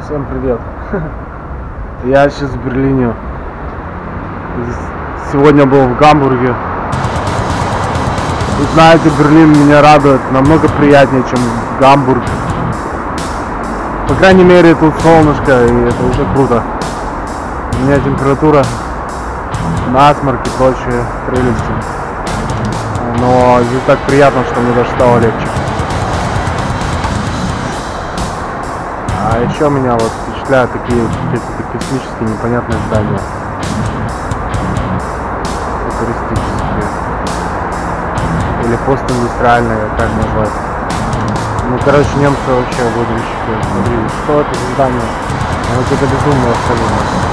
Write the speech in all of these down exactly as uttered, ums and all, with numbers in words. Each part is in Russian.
Всем привет! Я сейчас в Берлине. Сегодня был в Гамбурге. Вы знаете, Берлин меня радует намного приятнее, чем Гамбург. По крайней мере, тут солнышко, и это уже круто. У меня температура, насморк и прочие прелести. Но здесь так приятно, что мне даже стало легче. А еще меня вот впечатляют такие какие-то космические непонятные здания. Туристические. Или постиндустриальные, как назвать. Ну, короче, немцы вообще выдумщики. Смотри, что это за здание? Оно какое-то безумное абсолютно.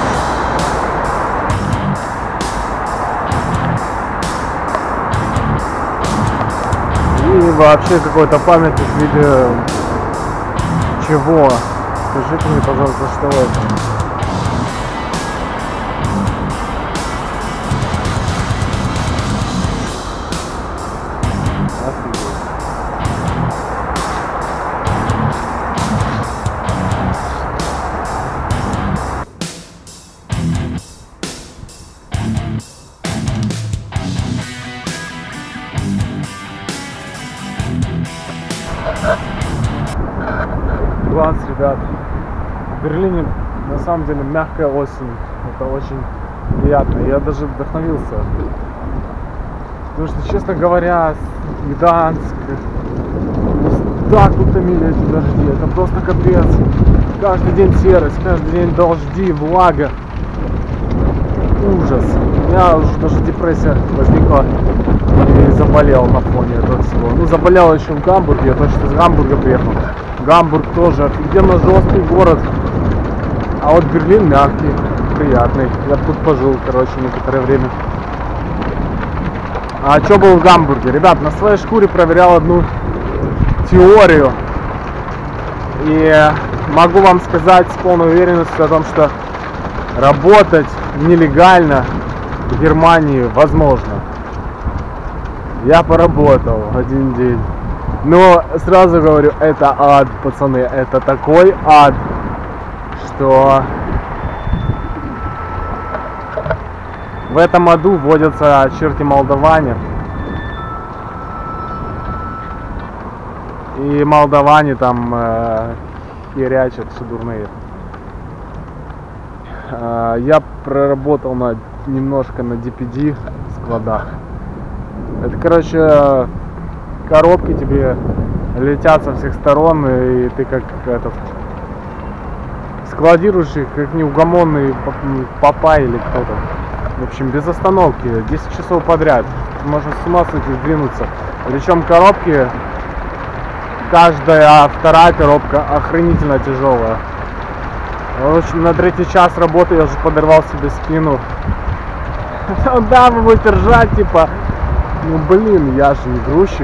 И вообще какой-то памятник в виде чего? Скажите мне, пожалуйста, что это? Гланс, ребят. В Берлине на самом деле мягкая осень. Это очень приятно. Я даже вдохновился. Потому что, честно говоря, Гданск, так утомили эти дожди. Это просто капец. Каждый день серость, каждый день дожди, влага. Ужас. У меня уже даже депрессия возникла. И заболел на фоне этого всего. Ну, заболел еще в Гамбурге. Я точно из Гамбурга приехал. Гамбург тоже офигенно жесткий город. А вот Берлин мягкий, приятный. Я тут пожил, короче, некоторое время. А что был в Гамбурге? Ребят, на своей шкуре проверял одну теорию. И могу вам сказать с полной уверенностью о том, что работать нелегально в Германии возможно. Я поработал один день. Но сразу говорю, это ад, пацаны. Это такой ад, что в этом аду водятся черти-молдаване. И молдаване там э, херячат, все дурные. Э, я проработал на, немножко на ди пи ди складах. Это, короче, коробки тебе летят со всех сторон, и ты как этот складируешь их, как неугомонный папа или кто-то. В общем, без остановки, десять часов подряд. Можно с ума сдвинуться. Причем коробки, каждая вторая коробка охренительно тяжелая. В общем, на третий час работы я уже подорвал себе спину. Да, вы будете ржать, типа, ну блин, я же не грузчик.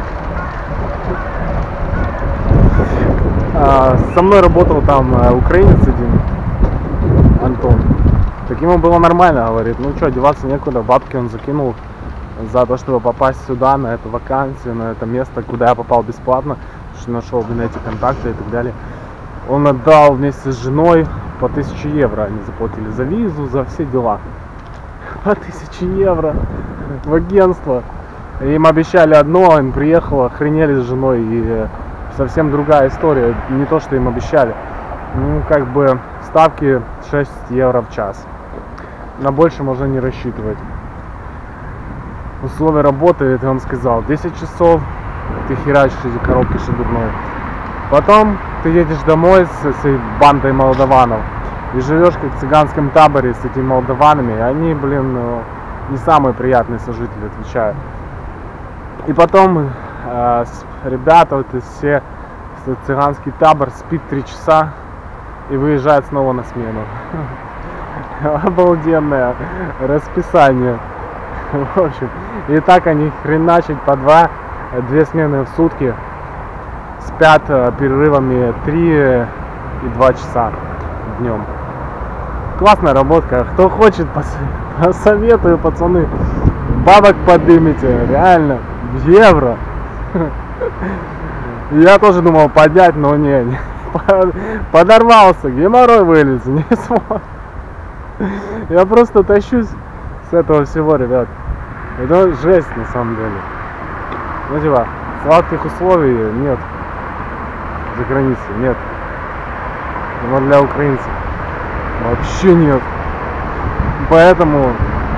Со мной работал там украинец один, Антон. Так ему было нормально, говорит, ну что, деваться некуда, бабки он закинул за то, чтобы попасть сюда, на эту вакансию, на это место, куда я попал бесплатно, что нашел в эти контакты и так далее. Он отдал вместе с женой по тысяче евро, они заплатили за визу, за все дела. По тысяче евро в агентство. Им обещали одно, им приехало, охренели с женой, и совсем другая история, не то, что им обещали. Ну, как бы, ставки шесть евро в час. На больше можно не рассчитывать. Условия работы, это он сказал, десять часов ты херачишь эти коробки шедурной. Потом ты едешь домой с этой бандой молдаванов и живешь как в цыганском таборе с этими молдаванами. И они, блин, ну, не самые приятные сожители, отвечаю. И потом э, ребята, вот все, цыганский табор спит три часа и выезжает снова на смену. Обалденное расписание. В общем, и так они хреначат по два, две смены в сутки, спят перерывами три и два часа днем. Классная работка. Кто хочет, посоветую, пацаны. Бабок поднимите, реально. В евро. Я тоже думал поднять, но не, Подорвался, геморрой вылез, не смог. Я просто тащусь с этого всего, ребят. Это жесть на самом деле. Ну типа, сладких условий нет за границей, нет. Но для украинцев вообще нет. Поэтому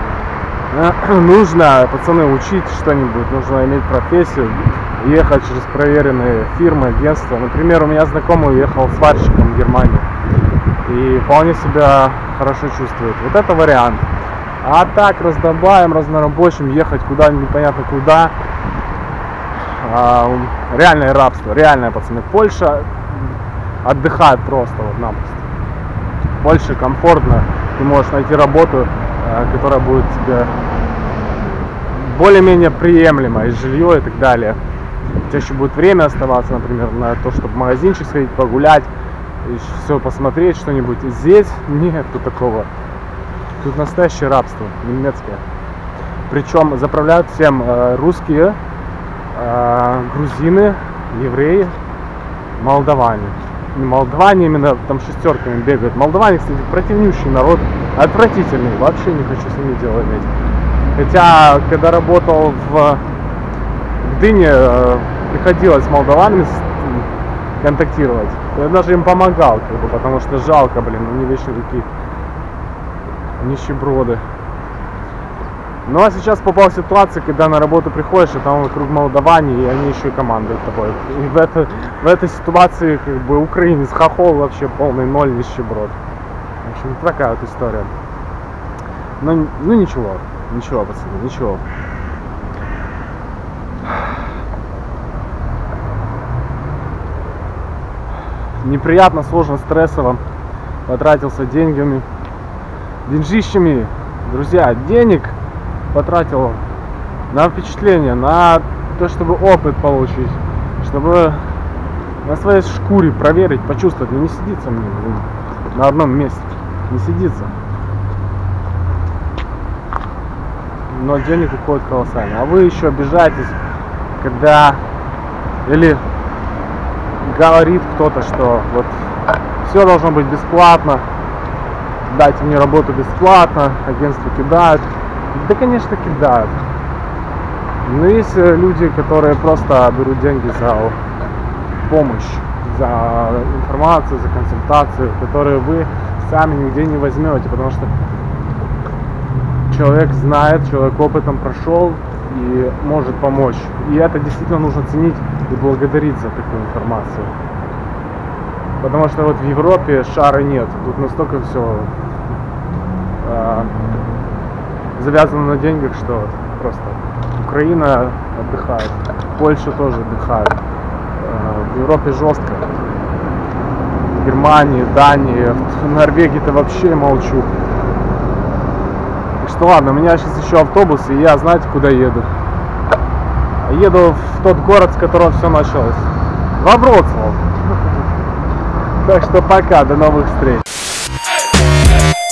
нужно, пацаны, учить что-нибудь, нужно иметь профессию, ехать через проверенные фирмы, агентства. Например, у меня знакомый уехал сварщиком в Германию и вполне себя хорошо чувствует. Вот это вариант. А так раздолбаем, разнорабочим, ехать куда непонятно куда. А, реальное рабство, реальное, пацаны. Польша отдыхает просто вот напросто. Польша комфортно, ты можешь найти работу, которая будет тебе более-менее приемлемой, жилье и так далее. У тебя еще будет время оставаться, например, на то, чтобы в магазинчик сходить, погулять, и все посмотреть что-нибудь. Здесь нету такого. Тут настоящее рабство, немецкое. Причем заправляют всем э, русские, э, грузины, евреи, молдаване. Не молдаване именно там шестерками бегают. Молдаване, кстати, противнющий народ, отвратительный, вообще не хочу с ними дело иметь. Хотя, когда работал в, в Дыне, э, приходилось с молдаванами контактировать. Я даже им помогал, как бы, потому что жалко, блин, они вечно такие нищеброды. Ну а сейчас попала ситуация, когда на работу приходишь, и там вокруг молдаване, и они еще и командуют тобой. И в, это, в этой ситуации, как бы, украинец хохол вообще полный ноль, нищеброд. В общем, такая вот история. Ну, ну ничего, ничего, пацаны, ничего. Неприятно, сложно, стрессово. Потратился деньгами, деньжищами, друзья, денег потратил на впечатление, на то, чтобы опыт получить, чтобы на своей шкуре проверить, почувствовать. Ну не сидится мне, блин, на одном месте, не сидится. Но денег уходит колоссально. А вы еще обижаетесь, когда или говорит кто-то, что вот все должно быть бесплатно, дайте мне работу бесплатно, агентство кидают. Да, конечно, кидают. Но есть люди, которые просто берут деньги за помощь, за информацию, за консультацию, которые вы сами нигде не возьмете, потому что человек знает, человек опытом прошел и может помочь. И это действительно нужно ценить и благодарить за такую информацию. Потому что вот в Европе шара нет. Тут настолько все э, завязано на деньгах, что просто Украина отдыхает, Польша тоже отдыхает. Э, в Европе жестко. В Германии, Дании, в Норвегии-то вообще молчу. Так что ладно, у меня сейчас еще автобус, и я, знаете, куда еду? Еду в тот город, с которого все началось. Во Вроцлав. Так что пока, до новых встреч.